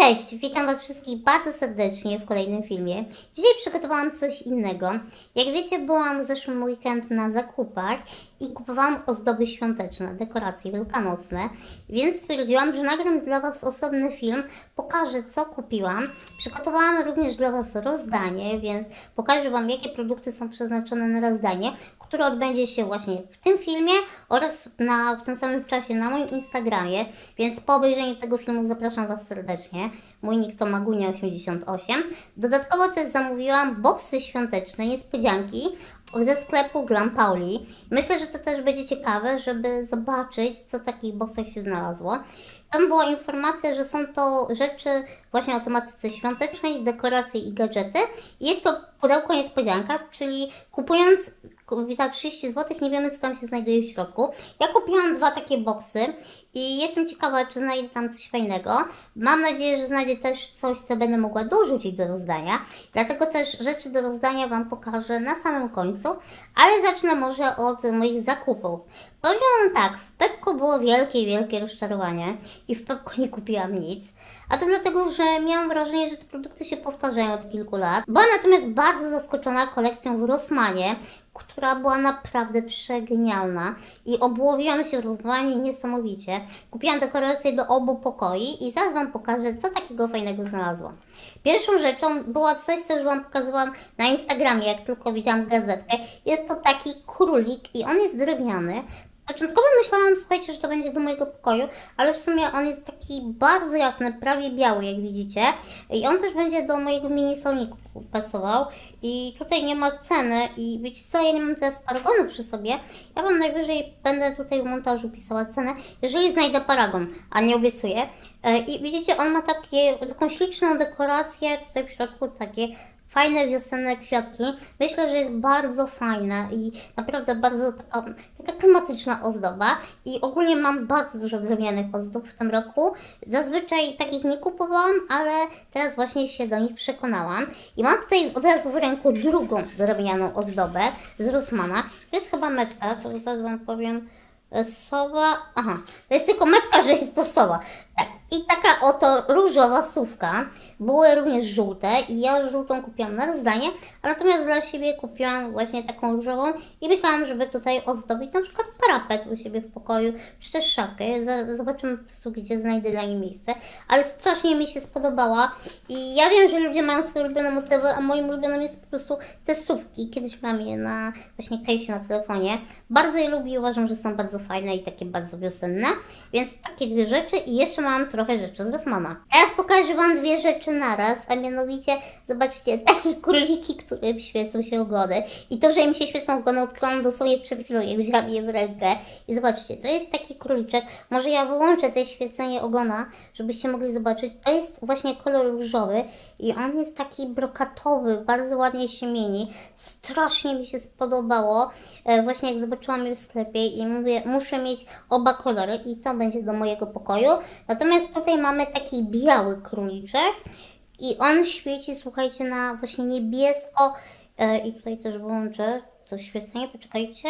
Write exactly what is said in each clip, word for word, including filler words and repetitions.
Cześć, witam Was wszystkich bardzo serdecznie w kolejnym filmie. Dzisiaj przygotowałam coś innego. Jak wiecie, byłam w zeszłym weekend na zakupach i kupowałam ozdoby świąteczne, dekoracje wielkanocne, więc stwierdziłam, że nagram dla Was osobny film, pokażę co kupiłam. Przygotowałam również dla Was rozdanie, więc pokażę Wam, jakie produkty są przeznaczone na rozdanie, które odbędzie się właśnie w tym filmie oraz na, w tym samym czasie na moim Instagramie, więc po obejrzeniu tego filmu zapraszam Was serdecznie. Mój nick to Magunia osiemdziesiąt osiem. Dodatkowo też zamówiłam boksy świąteczne, niespodzianki ze sklepu Glam Pauli. Myślę, że to też będzie ciekawe, żeby zobaczyć, co w takich boksach się znalazło. Tam była informacja, że są to rzeczy właśnie o tematyce świątecznej, dekoracje i gadżety. Jest to pudełko niespodzianka, czyli kupując za trzydzieści złotych nie wiemy, co tam się znajduje w środku. Ja kupiłam dwa takie boksy i jestem ciekawa, czy znajdę tam coś fajnego. Mam nadzieję, że znajdę też coś, co będę mogła dorzucić do rozdania. Dlatego też rzeczy do rozdania Wam pokażę na samym końcu, ale zacznę może od moich zakupów. Powiem Wam tak, w Pepco było wielkie, wielkie rozczarowanie i w Pepco nie kupiłam nic. A to dlatego, że miałam wrażenie, że te produkty się powtarzają od kilku lat. Byłam natomiast bardzo zaskoczona kolekcją w Rossmanie, która była naprawdę przegenialna i obłowiłam się w Rossmanie niesamowicie. Kupiłam dekoracje do obu pokoi i zaraz Wam pokażę, co takiego fajnego znalazłam. Pierwszą rzeczą było coś, co już Wam pokazywałam na Instagramie, jak tylko widziałam gazetkę. Jest to taki królik i on jest drewniany. Początkowo myślałam, słuchajcie, że to będzie do mojego pokoju, ale w sumie on jest taki bardzo jasny, prawie biały, jak widzicie. I on też będzie do mojego mini saloniku pasował. I tutaj nie ma ceny i wiecie co, ja nie mam teraz paragonu przy sobie. Ja Wam najwyżej będę tutaj w montażu pisała cenę, jeżeli znajdę paragon, a nie obiecuję. I widzicie, on ma takie, taką śliczną dekorację, tutaj w środku takie fajne wiosenne kwiatki. Myślę, że jest bardzo fajna i naprawdę bardzo taka, taka klimatyczna ozdoba. I ogólnie mam bardzo dużo drewnianych ozdób w tym roku. Zazwyczaj takich nie kupowałam, ale teraz właśnie się do nich przekonałam. I mam tutaj od razu w ręku drugą drewnianą ozdobę z Rossmana. To jest chyba metka, to zaraz Wam powiem. Sowa, aha, to jest tylko metka, że jest to sowa. Tak. I taka oto różowa sówka. Były również żółte i ja żółtą kupiłam na rozdanie, a natomiast dla siebie kupiłam właśnie taką różową i myślałam, żeby tutaj ozdobić na przykład parapet u siebie w pokoju, czy też szafkę. Zobaczymy po prostu, gdzie znajdę dla niej miejsce, ale strasznie mi się spodobała i ja wiem, że ludzie mają swoje ulubione motywy, a moim ulubionym jest po prostu te sówki. Kiedyś miałam je na właśnie case'ie na telefonie. Bardzo je lubię i uważam, że są bardzo fajne i takie bardzo wiosenne, więc takie dwie rzeczy i jeszcze mam trochę rzeczy z Rossmana. Teraz pokażę Wam dwie rzeczy naraz, a mianowicie zobaczcie, takie króliki, które świecą się ogony. I to, że im się świecą ogony, odkryłam dosłownie przed chwilą, jak wzięłam je w rękę. I zobaczcie, to jest taki króliczek. Może ja wyłączę te świecenie ogona, żebyście mogli zobaczyć. To jest właśnie kolor różowy i on jest taki brokatowy, bardzo ładnie się mieni. Strasznie mi się spodobało, e, właśnie jak zobaczyłam je w sklepie i mówię, muszę mieć oba kolory i to będzie do mojego pokoju. Natomiast tutaj mamy taki biały króliczek i on świeci, słuchajcie, na właśnie niebiesko e, i tutaj też włączę to świecenie, poczekajcie,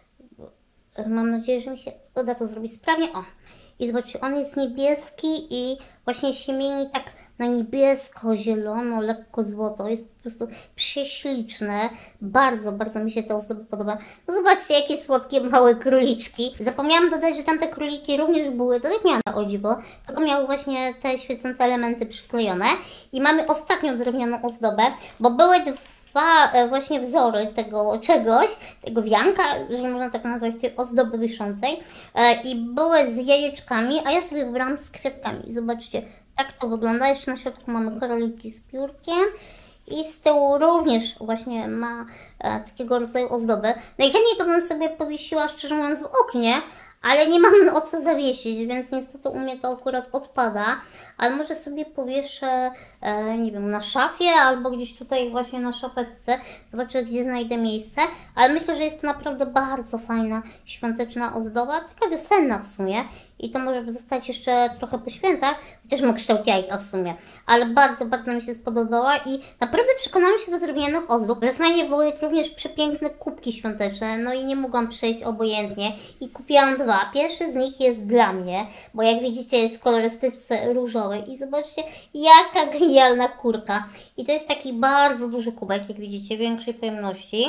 mam nadzieję, że mi się uda to zrobić sprawnie. O! I zobaczcie, on jest niebieski i właśnie się mieni tak na niebiesko, zielono, lekko złoto. Jest po prostu prześliczne. Bardzo, bardzo mi się to ozdoby podoba. No zobaczcie, jakie słodkie małe króliczki. Zapomniałam dodać, że tamte króliki również były drewniane, o dziwo. Tylko miały właśnie te świecące elementy przyklejone. I mamy ostatnią drewnianą ozdobę, bo były dwa właśnie wzory tego czegoś, tego wianka, jeżeli można tak nazwać, tej ozdoby wiszącej. I były z jajeczkami, a ja sobie wybrałam z kwiatkami. Zobaczcie, tak to wygląda. Jeszcze na środku mamy króliki z piórkiem. I z tyłu również właśnie ma e, takiego rodzaju ozdobę. Najchętniej to bym sobie powiesiła, szczerze mówiąc, w oknie, ale nie mam o co zawiesić, więc niestety u mnie to akurat odpada. Ale może sobie powieszę, e, nie wiem, na szafie albo gdzieś tutaj właśnie na szafeczce. Zobaczę, gdzie znajdę miejsce. Ale myślę, że jest to naprawdę bardzo fajna, świąteczna ozdoba, taka wiosenna w sumie. i to może zostać jeszcze trochę po świętach, chociaż ma kształt jajka w sumie, ale bardzo, bardzo mi się spodobała i naprawdę przekonałam się do drewnianych ozdób. W Rossmanie były również przepiękne kubki świąteczne, no i nie mogłam przejść obojętnie i kupiłam dwa. Pierwszy z nich jest dla mnie, bo jak widzicie jest w kolorystyczce różowej i zobaczcie jaka genialna kurka. I to jest taki bardzo duży kubek, jak widzicie, większej pojemności.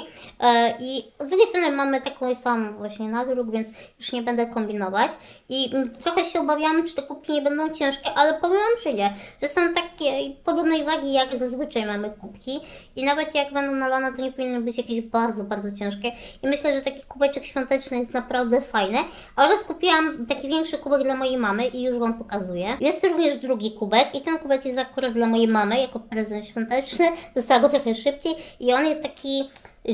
I z drugiej strony mamy taką samą właśnie nadruk, więc już nie będę kombinować. I trochę się obawiałam, czy te kubki nie będą ciężkie, ale powiem wam, że nie. Że są takiej podobnej wagi, jak zazwyczaj mamy kubki. I nawet jak będą nalane, to nie powinny być jakieś bardzo, bardzo ciężkie. I myślę, że taki kubeczek świąteczny jest naprawdę fajny. Oraz kupiłam taki większy kubek dla mojej mamy i już wam pokazuję. Jest również drugi kubek i ten kubek jest akurat dla mojej mamy jako prezent świąteczny. Dostała go trochę szybciej i on jest taki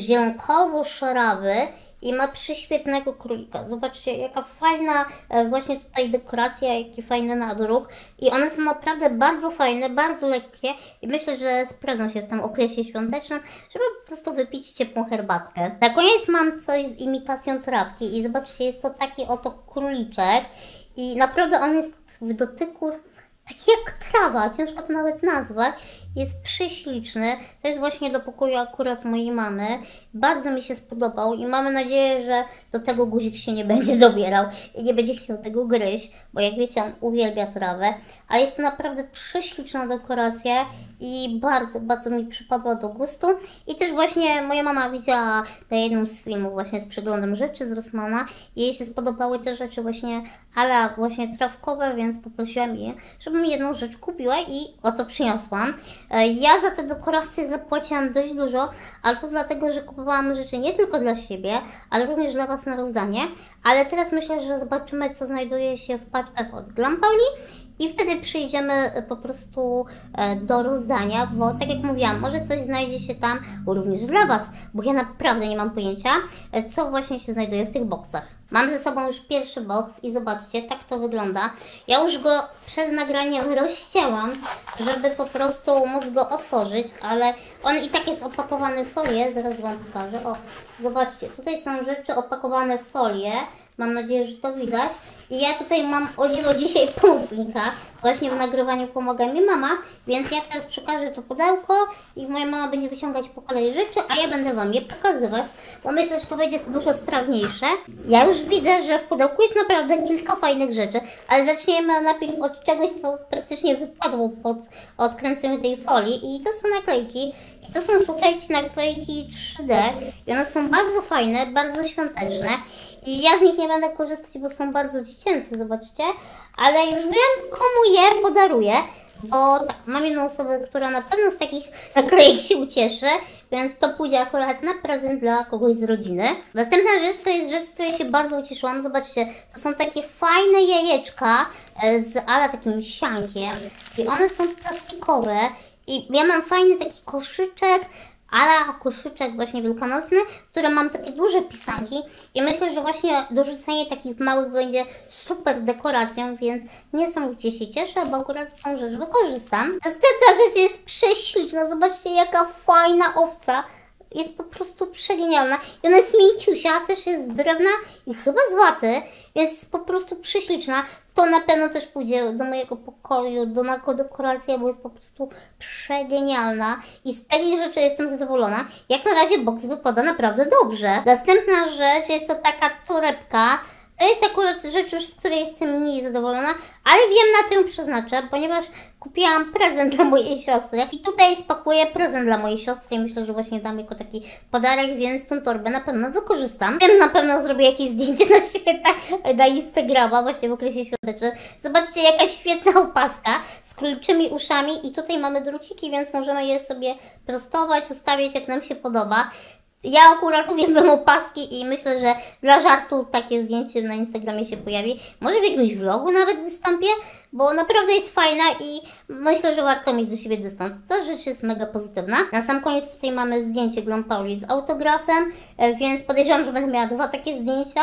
zielonkowo-szarawy i ma prześwietnego królika. Zobaczcie, jaka fajna e, właśnie tutaj dekoracja, jaki fajny nadruk. I one są naprawdę bardzo fajne, bardzo lekkie i myślę, że sprawdzą się w tym okresie świątecznym, żeby po prostu wypić ciepłą herbatkę. Na koniec mam coś z imitacją trawki i zobaczcie, jest to taki oto króliczek i naprawdę on jest w dotyku taki jak trawa, ciężko to nawet nazwać, jest prześliczny. To jest właśnie do pokoju akurat mojej mamy. Bardzo mi się spodobał i mamy nadzieję, że do tego guzik się nie będzie dobierał i nie będzie chciał tego gryźć, bo jak wiecie, on uwielbia trawę. Ale jest to naprawdę prześliczna dekoracja i bardzo, bardzo mi przypadła do gustu. I też właśnie moja mama widziała na jednym z filmów właśnie z przeglądem rzeczy z Rossmana i jej się spodobały te rzeczy właśnie ala właśnie trawkowe, więc poprosiłam jej, żebym jedną rzecz kupiła i oto przyniosłam. Ja za te dekoracje zapłaciłam dość dużo, ale to dlatego, że kupowałam rzeczy nie tylko dla siebie, ale również dla was na rozdanie. Ale teraz myślę, że zobaczymy, co znajduje się w paczkach od Glampauli i wtedy przyjdziemy po prostu do rozdania, bo tak jak mówiłam, może coś znajdzie się tam również dla was, bo ja naprawdę nie mam pojęcia, co właśnie się znajduje w tych boksach. Mam ze sobą już pierwszy boks i zobaczcie, tak to wygląda. Ja już go przed nagraniem rozcięłam, żeby po prostu móc go otworzyć, ale on i tak jest opakowany w folię, zaraz wam pokażę. O, zobaczcie, tutaj są rzeczy opakowane w folię. Mam nadzieję, że to widać. I ja tutaj mam o dziwo dzisiaj pomocnika. Właśnie w nagrywaniu pomaga mi mama, więc ja teraz przekażę to pudełko i moja mama będzie wyciągać po kolei rzeczy, a ja będę wam je pokazywać, bo myślę, że to będzie dużo sprawniejsze. Ja już widzę, że w pudełku jest naprawdę kilka fajnych rzeczy, ale zaczniemy najpierw od czegoś, co praktycznie wypadło pod odkręceniu tej folii i to są naklejki. I to są, słuchajcie, naklejki trzy D i one są bardzo fajne, bardzo świąteczne. I ja z nich nie będę korzystać, bo są bardzo dziecięce, zobaczcie. Ale już wiem, komu je podaruję, bo tak, mam jedną osobę, która na pewno z takich naklejek się ucieszy, więc to pójdzie akurat na prezent dla kogoś z rodziny. Następna rzecz to jest rzecz, z której się bardzo ucieszyłam. Zobaczcie, to są takie fajne jajeczka z ala takim siankiem i one są plastikowe i ja mam fajny taki koszyczek, ala koszyczek właśnie wielkanocny, w którym mam takie duże pisanki i myślę, że właśnie dorzucenie takich małych będzie super dekoracją, więc niesamowicie się cieszę, bo akurat tą rzecz wykorzystam. Następna rzecz jest prześliczna, zobaczcie jaka fajna owca. Jest po prostu przegenialna i ona jest mięciusia, też jest z drewna i chyba z waty, więc jest po prostu prześliczna. To na pewno też pójdzie do mojego pokoju, do jako dekoracja, bo jest po prostu przegenialna i z takiej rzeczy jestem zadowolona. Jak na razie boks wypada naprawdę dobrze. Następna rzecz jest to taka torebka. To jest akurat rzecz już, z której jestem mniej zadowolona, ale wiem, na co ją przeznaczę, ponieważ kupiłam prezent dla mojej siostry i tutaj spakuję prezent dla mojej siostry i myślę, że właśnie dam jako taki podarek, więc tą torbę na pewno wykorzystam. Tym na pewno zrobię jakieś zdjęcie na święta na Instagrama właśnie w okresie świątecznym. Zobaczcie, jaka świetna opaska z króliczymi uszami i tutaj mamy druciki, więc możemy je sobie prostować, ustawiać jak nam się podoba. Ja akurat uwielbiam opaski i myślę, że dla żartu takie zdjęcie na Instagramie się pojawi. Może w jakimś vlogu nawet wystąpię, bo naprawdę jest fajna i myślę, że warto mieć do siebie dystans. Ta rzecz jest mega pozytywna. Na sam koniec tutaj mamy zdjęcie Glampauli z autografem, więc podejrzewam, że będę miała dwa takie zdjęcia.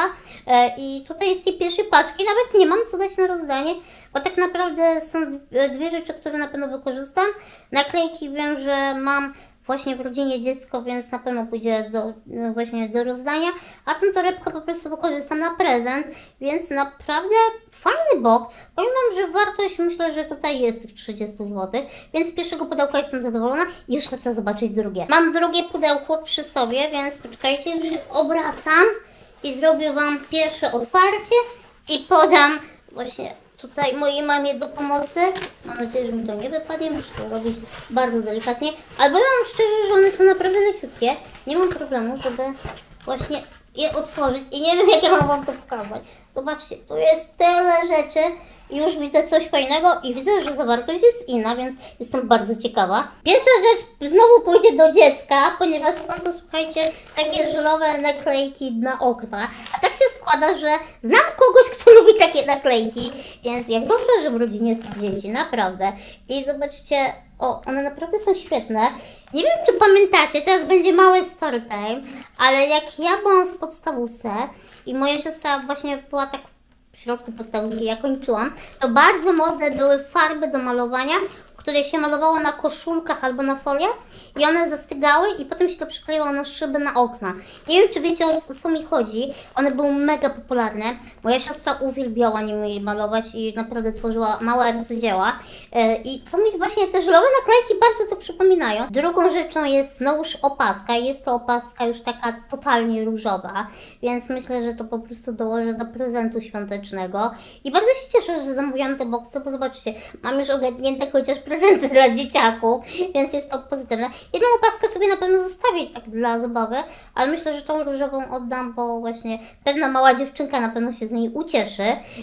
I tutaj jest tej pierwszej paczki, nawet nie mam co dać na rozdanie, bo tak naprawdę są dwie rzeczy, które na pewno wykorzystam. Naklejki wiem, że mam właśnie w rodzinie dziecko, więc na pewno pójdzie do, no właśnie do rozdania, a tą torebkę po prostu wykorzystam na prezent, więc naprawdę fajny box. Powiem Wam, że wartość myślę, że tutaj jest tych trzydzieści złotych, więc z pierwszego pudełka jestem zadowolona i już chcę zobaczyć drugie. Mam drugie pudełko przy sobie, więc poczekajcie, już je obracam i zrobię Wam pierwsze otwarcie i podam właśnie tutaj mojej mamie do pomocy. Mam nadzieję, że mi to nie wypadnie, muszę to robić bardzo delikatnie. Ale powiem Wam szczerze, że one są naprawdę leciutkie. Nie mam problemu, żeby właśnie je otworzyć i nie wiem, jak ja mam Wam to pokazać. Zobaczcie, tu jest tyle rzeczy i już widzę coś fajnego i widzę, że zawartość jest inna, więc jestem bardzo ciekawa. Pierwsza rzecz znowu pójdzie do dziecka, ponieważ są to, słuchajcie, takie żelowe naklejki na okna. A tak się składa, że znam kogoś, kto lubi takie naklejki, więc jak dobrze, że w rodzinie są dzieci, naprawdę. I zobaczcie, o, one naprawdę są świetne. Nie wiem, czy pamiętacie, teraz będzie mały story time, ale jak ja byłam w podstawówce i moja siostra właśnie była tak w środku podstawówki, ja kończyłam, to bardzo modne były farby do malowania, które się malowało na koszulkach albo na foliach i one zastygały i potem się to przykleiło na szyby na okna. Nie wiem, czy wiecie, o co mi chodzi. One były mega popularne. Moja siostra uwielbiała nimi malować i naprawdę tworzyła małe arcydzieła. I to mi właśnie te żelowe naklejki bardzo to przypominają. Drugą rzeczą jest znowuż opaska. Jest to opaska już taka totalnie różowa, więc myślę, że to po prostu dołożę do prezentu świątecznego. I bardzo się cieszę, że zamówiłam te boksy, bo zobaczcie, mam już ogarnięte chociaż prezenty dla dzieciaków, więc jest to pozytywne. Jedną opaskę sobie na pewno zostawię tak dla zabawy, ale myślę, że tą różową oddam, bo właśnie pewna mała dziewczynka na pewno się z niej ucieszy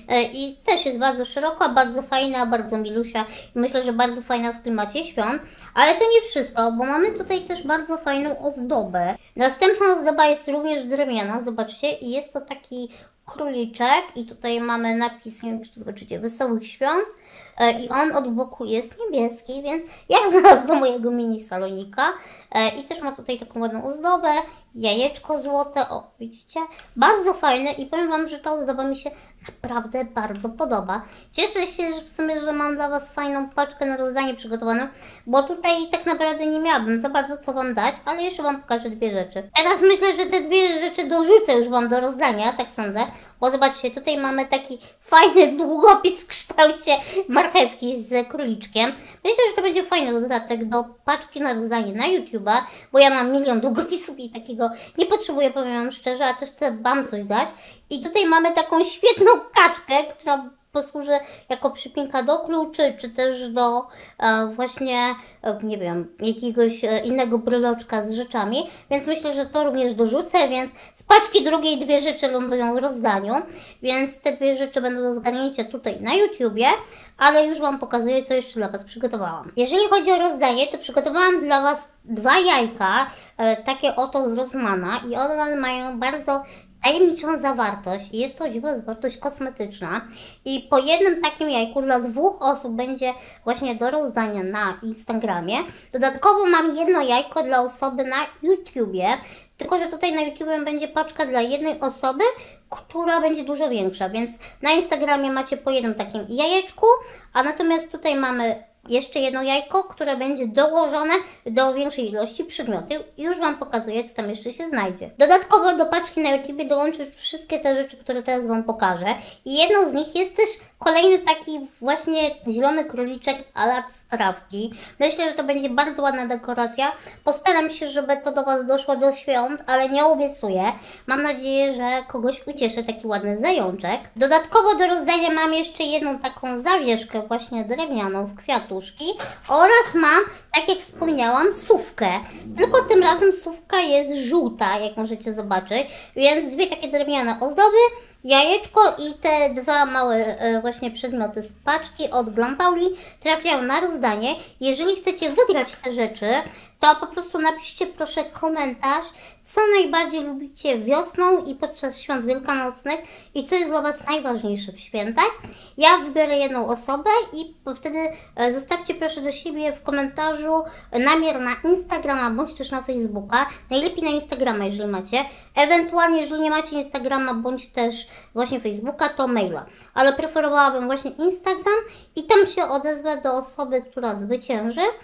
i też jest bardzo szeroka, bardzo fajna, bardzo milusia i myślę, że bardzo fajna w klimacie świąt, ale to nie wszystko, bo mamy tutaj też bardzo fajną ozdobę. Następna ozdoba jest również drewniana, zobaczcie, i jest to taki króliczek i tutaj mamy napis, nie wiem, czy zobaczycie, Wesołych Świąt. I on od boku jest niebieski, więc jak znalazł do mojego mini salonika. I też ma tutaj taką ładną ozdobę, jajeczko złote, o widzicie, bardzo fajne i powiem Wam, że ta ozdoba mi się naprawdę bardzo podoba. Cieszę się, że w sumie, że mam dla Was fajną paczkę na rozdanie przygotowaną, bo tutaj tak naprawdę nie miałabym za bardzo co Wam dać, ale jeszcze Wam pokażę dwie rzeczy. Teraz myślę, że te dwie rzeczy dorzucę już Wam do rozdania, tak sądzę, bo zobaczcie, tutaj mamy taki fajny długopis w kształcie marchewki z króliczkiem. Myślę, że to będzie fajny dodatek do paczki na rozdanie na YouTube'a, bo ja mam milion długopisów i takiego nie potrzebuję, powiem Wam szczerze, a też chcę Wam coś dać. I tutaj mamy taką świetną kaczkę, która posłuży jako przypinka do kluczy, czy też do e, właśnie, e, nie wiem, jakiegoś e, innego bryloczka z rzeczami, więc myślę, że to również dorzucę, więc z paczki drugiej dwie rzeczy lądują w rozdaniu, więc te dwie rzeczy będą do zgarnięcia tutaj na YouTubie, ale już Wam pokazuję, co jeszcze dla Was przygotowałam. Jeżeli chodzi o rozdanie, to przygotowałam dla Was dwa jajka, e, takie oto z Rossmana i one mają bardzo tajemniczą zawartość i jest to zawartość kosmetyczna i po jednym takim jajku dla dwóch osób będzie właśnie do rozdania na Instagramie. Dodatkowo mam jedno jajko dla osoby na YouTubie, tylko że tutaj na YouTubie będzie paczka dla jednej osoby, która będzie dużo większa, więc na Instagramie macie po jednym takim jajeczku, a natomiast tutaj mamy jeszcze jedno jajko, które będzie dołożone do większej ilości przedmiotów i już Wam pokazuję, co tam jeszcze się znajdzie. Dodatkowo do paczki na YouTube dołączę wszystkie te rzeczy, które teraz Wam pokażę i jedną z nich jest też kolejny taki właśnie zielony króliczek a la strawki. Myślę, że to będzie bardzo ładna dekoracja. Postaram się, żeby to do Was doszło do świąt, ale nie obiecuję. Mam nadzieję, że kogoś ucieszy taki ładny zajączek. Dodatkowo do rozdania mam jeszcze jedną taką zawieszkę właśnie drewnianą w kwiatu oraz mam, tak jak wspomniałam, sówkę. Tylko tym razem sówka jest żółta, jak możecie zobaczyć, więc dwie takie drewniane ozdoby, jajeczko i te dwa małe e, właśnie przedmioty z paczki od Glampauli trafiają na rozdanie. Jeżeli chcecie wygrać te rzeczy, to po prostu napiszcie proszę komentarz, co najbardziej lubicie wiosną i podczas świąt wielkanocnych i co jest dla Was najważniejsze w świętach. Ja wybiorę jedną osobę i wtedy zostawcie proszę do siebie w komentarzu namiar na Instagrama bądź też na Facebooka. Najlepiej na Instagrama, jeżeli macie. Ewentualnie, jeżeli nie macie Instagrama bądź też właśnie Facebooka, to maila. Ale preferowałabym właśnie Instagram i tam się odezwę do osoby, która zwycięży.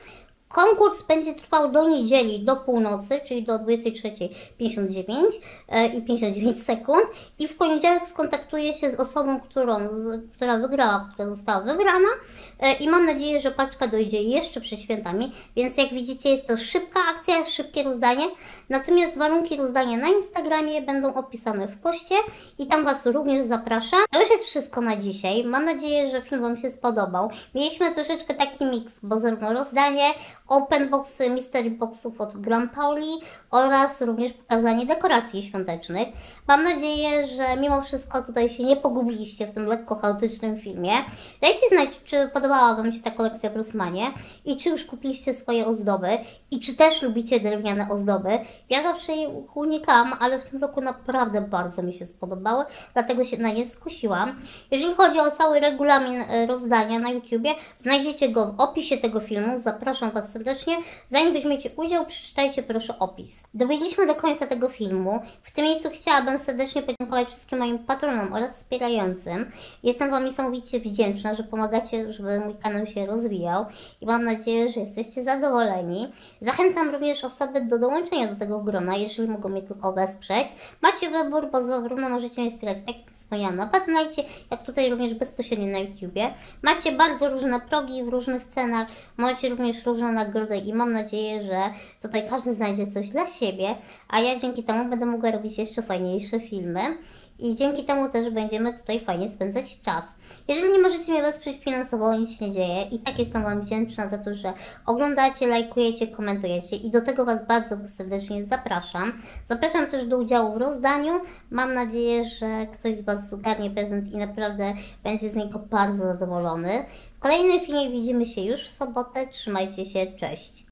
Konkurs będzie trwał do niedzieli, do północy, czyli do dwudziestej trzeciej pięćdziesiąt dziewięć i pięćdziesiąt dziewięć sekund. I w poniedziałek skontaktuję się z osobą, którą, z, która wygrała, która została wybrana. I mam nadzieję, że paczka dojdzie jeszcze przed świętami. Więc jak widzicie, jest to szybka akcja, szybkie rozdanie. Natomiast warunki rozdania na Instagramie będą opisane w poście i tam Was również zapraszam. To już jest wszystko na dzisiaj. Mam nadzieję, że film Wam się spodobał. Mieliśmy troszeczkę taki miks, bo zarówno rozdanie, open boxy, mystery boxów od Grand Pauli oraz również pokazanie dekoracji świątecznych. Mam nadzieję, że mimo wszystko tutaj się nie pogubiliście w tym lekko chaotycznym filmie. Dajcie znać, czy podobała Wam się ta kolekcja w Rossmanie i czy już kupiliście swoje ozdoby i czy też lubicie drewniane ozdoby. Ja zawsze je unikam, ale w tym roku naprawdę bardzo mi się spodobały, dlatego się na nie skusiłam. Jeżeli chodzi o cały regulamin rozdania na YouTubie, znajdziecie go w opisie tego filmu. Zapraszam Was serdecznie. Zanim weźmiecie udział, przeczytajcie proszę opis. Dobiegliśmy do końca tego filmu. W tym miejscu chciałabym serdecznie podziękować wszystkim moim patronom oraz wspierającym. Jestem Wam niesamowicie wdzięczna, że pomagacie, żeby mój kanał się rozwijał i mam nadzieję, że jesteście zadowoleni. Zachęcam również osoby do dołączenia do tego grona, jeżeli mogą mnie tylko wesprzeć. Macie wybór, bo zarówno możecie mnie wspierać, tak jak wspomniałam, na Patronite, jak tutaj również bezpośrednio na YouTubie. Macie bardzo różne progi w różnych cenach, macie również różne nagrody i mam nadzieję, że tutaj każdy znajdzie coś dla siebie, a ja dzięki temu będę mogła robić jeszcze fajniejsze filmy i dzięki temu też będziemy tutaj fajnie spędzać czas. Jeżeli nie możecie mnie wesprzeć finansowo, nic się nie dzieje i tak jestem Wam wdzięczna za to, że oglądacie, lajkujecie, komentujecie i do tego Was bardzo serdecznie zapraszam. Zapraszam też do udziału w rozdaniu. Mam nadzieję, że ktoś z Was zgarnie prezent i naprawdę będzie z niego bardzo zadowolony. W kolejnym filmie widzimy się już w sobotę. Trzymajcie się, cześć!